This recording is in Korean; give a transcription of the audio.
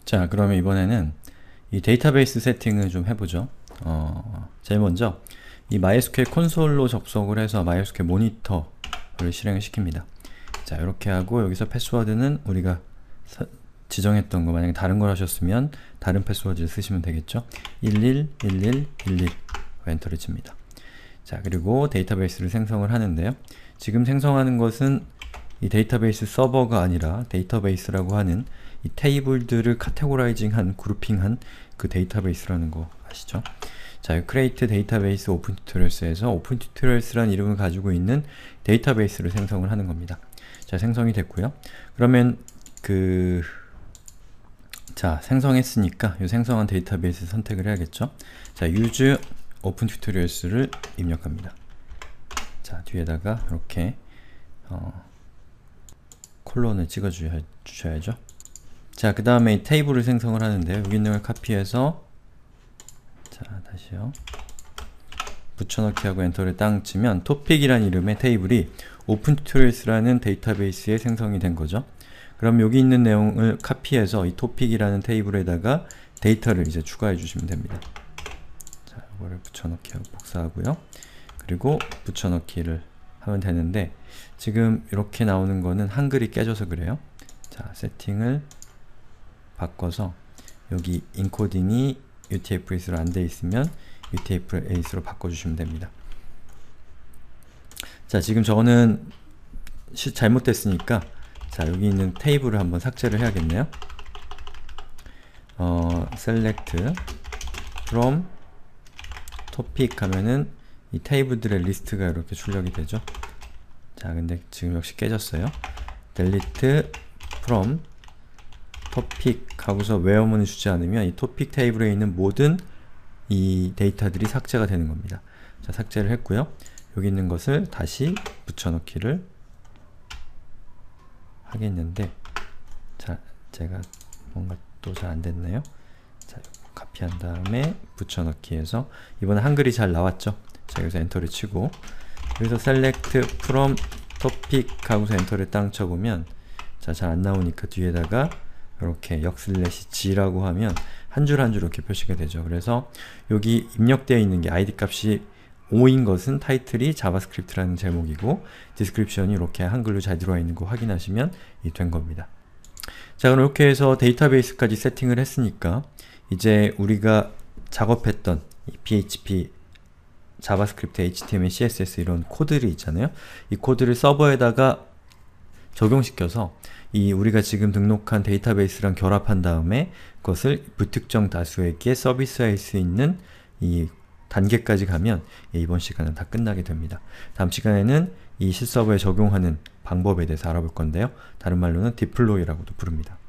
자, 그러면 이번에는 이 데이터베이스 세팅을 좀 해보죠. 제일 먼저 이 MySQL 콘솔로 접속을 해서 MySQL 모니터를 실행을 시킵니다. 자, 이렇게 하고 여기서 패스워드는 우리가 지정했던 거, 만약에 다른 걸 하셨으면 다른 패스워드를 쓰시면 되겠죠. 111111 엔터를 칩니다. 자, 그리고 데이터베이스를 생성을 하는데요. 지금 생성하는 것은 이 데이터베이스 서버가 아니라 데이터베이스라고 하는 이 테이블들을 카테고라이징한, 그룹핑한 그 데이터베이스라는 거 아시죠? 자, create database open tutorials에서 open tutorials라는 이름을 가지고 있는 데이터베이스를 생성을 하는 겁니다. 자, 생성이 됐고요. 그러면 자, 생성했으니까 이 생성한 데이터베이스 선택을 해야겠죠? 자, use open tutorials를 입력합니다. 자, 뒤에다가 이렇게 콜론을 찍어 주셔야죠. 자, 그 다음에 이 테이블을 생성을 하는데요. 여기 있는 걸 카피해서, 자, 다시요. 붙여넣기 하고 엔터를 땅 치면 topic이라는 이름의 테이블이 open tutorials라는 데이터베이스에 생성이 된 거죠. 그럼 여기 있는 내용을 카피해서 이 topic이라는 테이블에다가 데이터를 이제 추가해 주시면 됩니다. 자, 이거를 붙여넣기 하고 복사하고요. 그리고 붙여넣기를 하면 되는데, 지금 이렇게 나오는 거는 한글이 깨져서 그래요. 자, 세팅을 바꿔서 여기 인코딩이 UTF-8로 안 돼 있으면 UTF-8로 바꿔주시면 됩니다. 자, 지금 저는 잘못됐으니까, 자, 여기 있는 테이블을 한번 삭제를 해야겠네요. select from topic 하면은 이 테이블들의 리스트가 이렇게 출력이 되죠. 자, 근데 지금 역시 깨졌어요. delete from topic 하고서 where문을 주지 않으면 이 topic 테이블에 있는 모든 이 데이터들이 삭제가 되는 겁니다. 자, 삭제를 했고요. 여기 있는 것을 다시 붙여넣기를 하겠는데, 자, 제가 뭔가 또 잘 안됐네요. 자, 카피한 다음에 붙여넣기해서 이번에 한글이 잘 나왔죠? 자, 여기서 엔터를 치고, 여기서 select from topic 하고서 엔터를 땅 쳐보면, 자, 잘 안 나오니까 뒤에다가 이렇게 역/g라고 하면 한 줄 한 줄 이렇게 표시가 되죠. 그래서 여기 입력되어 있는 게 id 값이 5인 것은 타이틀이 자바스크립트라는 제목이고, 디스크립션이 이렇게 한글로 잘 들어와 있는 거 확인하시면 된 겁니다. 자, 그럼 이렇게 해서 데이터베이스까지 세팅을 했으니까 이제 우리가 작업했던 이 PHP, 자바스크립트, HTML, CSS 이런 코드들이 있잖아요. 이 코드를 서버에다가 적용시켜서 이 우리가 지금 등록한 데이터베이스랑 결합한 다음에 그것을 불특정 다수에게 서비스할 수 있는 이 단계까지 가면 이번 시간은 다 끝나게 됩니다. 다음 시간에는 이 실서버에 적용하는 방법에 대해서 알아볼 건데요. 다른 말로는 디플로이라고도 부릅니다.